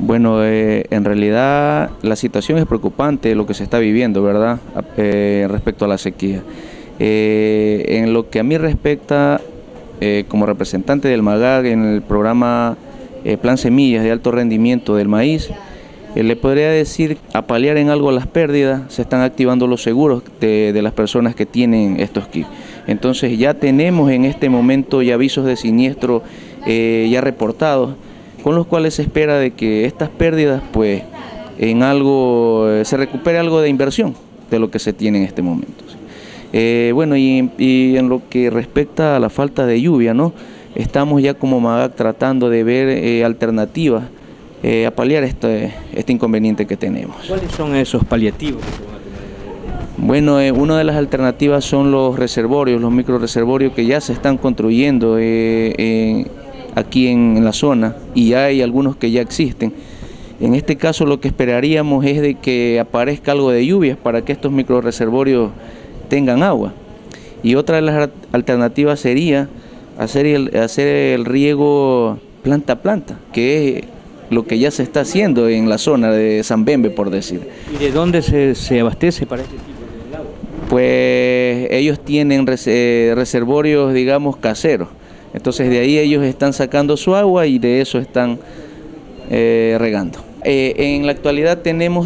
Bueno, en realidad la situación es preocupante lo que se está viviendo, ¿verdad? Respecto a la sequía. En lo que a mí respecta, como representante del MAGAC en el programa Plan Semillas de Alto Rendimiento del Maíz, le podría decir, a paliar en algo las pérdidas, se están activando los seguros de las personas que tienen estos kits. Entonces ya tenemos en este momento ya avisos de siniestro ya reportados, con los cuales se espera de que estas pérdidas pues en algo se recupere algo de inversión de lo que se tiene en este momento. Bueno, y en lo que respecta a la falta de lluvia, ¿no? Estamos ya como MAGAC tratando de ver alternativas a paliar este inconveniente que tenemos. ¿Cuáles son esos paliativos que se van a tener? Bueno, una de las alternativas son los reservorios, los microreservorios que ya se están construyendo aquí en la zona, y hay algunos que ya existen. En este caso lo que esperaríamos es de que aparezca algo de lluvias para que estos microreservorios tengan agua. Y otra de las alternativas sería hacer el riego planta a planta, que es lo que ya se está haciendo en la zona de Zambembe, por decir. ¿Y de dónde se abastece para este tipo de agua? Pues ellos tienen reservorios, digamos, caseros. Entonces de ahí ellos están sacando su agua y de eso están regando. En la actualidad tenemos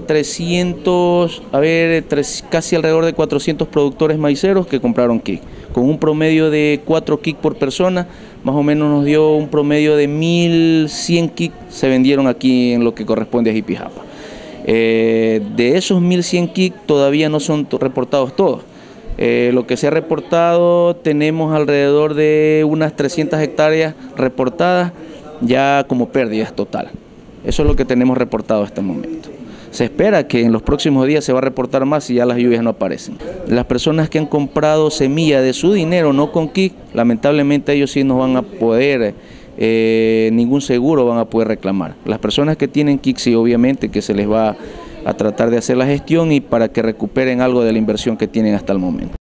casi alrededor de 400 productores maiceros que compraron kit. Con un promedio de 4 kits por persona, más o menos nos dio un promedio de 1.100 kits se vendieron aquí en lo que corresponde a Jipijapa. De esos 1.100 kits todavía no son reportados todos. Lo que se ha reportado, tenemos alrededor de unas 300 hectáreas reportadas ya como pérdidas total. Eso es lo que tenemos reportado hasta el momento. Se espera que en los próximos días se va a reportar más si ya las lluvias no aparecen. Las personas que han comprado semilla de su dinero, no con kit, lamentablemente ellos sí no van a poder, ningún seguro van a poder reclamar. Las personas que tienen kit sí, obviamente que se les va a tratar de hacer la gestión y para que recuperen algo de la inversión que tienen hasta el momento.